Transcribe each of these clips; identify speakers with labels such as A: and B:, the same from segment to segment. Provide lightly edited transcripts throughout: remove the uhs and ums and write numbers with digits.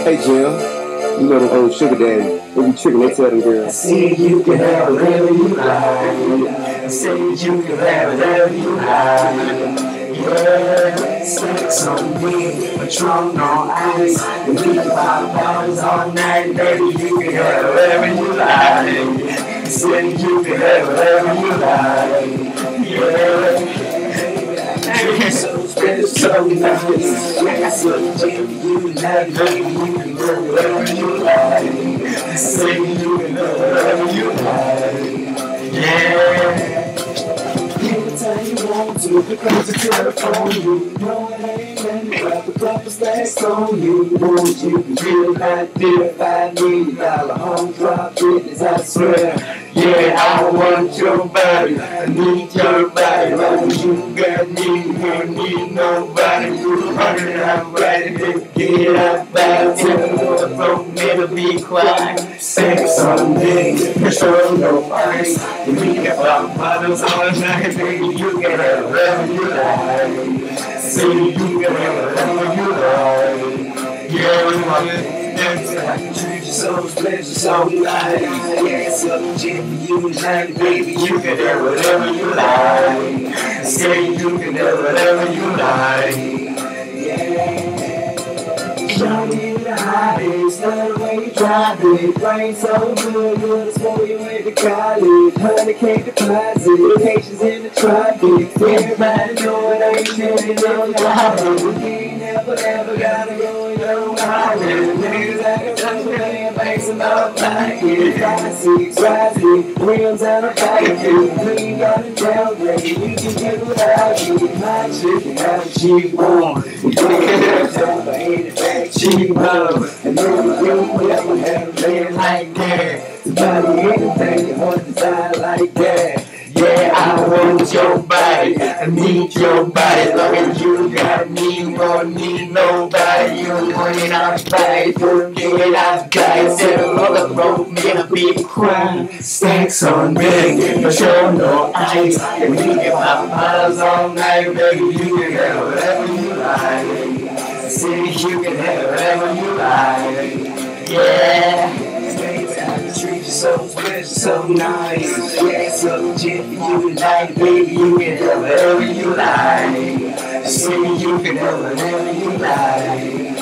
A: Hey Jill, you know them old sugar daddy. They be tricking, they tell them girls.
B: See, you can have whatever you like. Say you can have whatever you like. Yeah, sex on me, Patron on ice. And we can pop bottles all night, baby. You can have whatever you like. Say you can have whatever you like. Yeah. So special, so nice. Yeah, so Jimmy, you like, baby, you can go wherever you like. Say you can go wherever you like. Yeah. Anytime you want to, pick up the telephone, you know it ain't nothing but the proper stacks on you. Won't you feel that $55 million home drop business, I swear. Yeah, I want your body, I need your body. Like you got me, you don't need nobody. You running, I'm ready to get out back. Tell me what from me to be quiet. Sex on me, control no ice. And we can pop bottles all night, baby. You can have whatever you like. Say you can have whatever you like. Yeah, we want it. I can treat you so special, so nice. Yeah, so legit for you like, baby. You can have whatever you like. Say you can have whatever you like. Yeah. Show me the hottest, love the way you drive it. Brain so good, good as for you went to college. Honey cake deposit, patience in the tropics. Everybody know it ain't chilling on the highway. You ain't never, ever gotta go in your highway. Niggas like a man, banks and all like it. 5, 6, rising, rims and a bike. Green got a tailgate, you can get without you. My chicken, how she want. You can have some, I hate it back. She love, and then you never have a man like that. Somebody anything you want to die like that. Yeah, I want your body, I need your body. Long as you got me, you don't need nobody. You want it outside, forget outside. Set a roller rope, me a big crime. Stacks on me, but show no ice. And we can pop bottles all night, baby. You can have whatever you like. Say you can have whatever you like. Yeah. I can treat you so special, so nice. Yeah, so legit for you like, baby. You can have whatever you like. Say you can have whatever you like.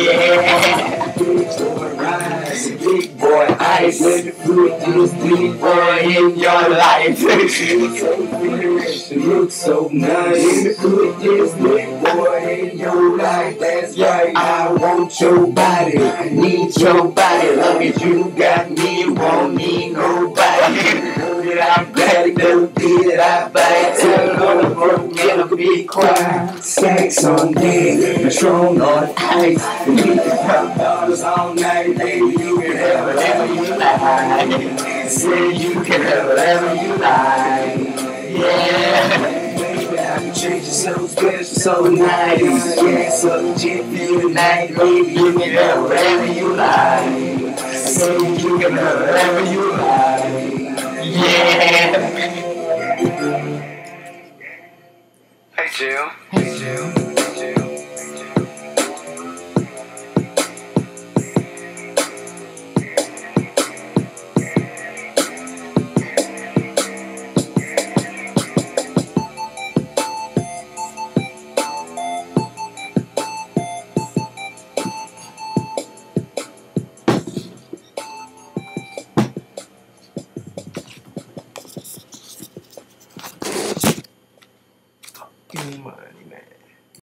B: Yeah. Big boy rise, big boy ice. Let me put this big boy in your life. You look so nice. Let me put this big boy in your life. That's right. I want your body. I need your body. Long as you got me, you won't need nobody. I'm glad to get out back. Tell them I'm gonna be quiet. Sex on deck, Patron on ice. We can pop bottles all night, baby. You can have whatever you like. Say you can have whatever you like. Yeah. Baby, I can treat you so special, so nice. Yeah, so legit for you tonight, baby. You can have whatever you like. Say you can have whatever you like. Yeah.
A: Hey Jill.
B: Hey, Jill. Give me money, man.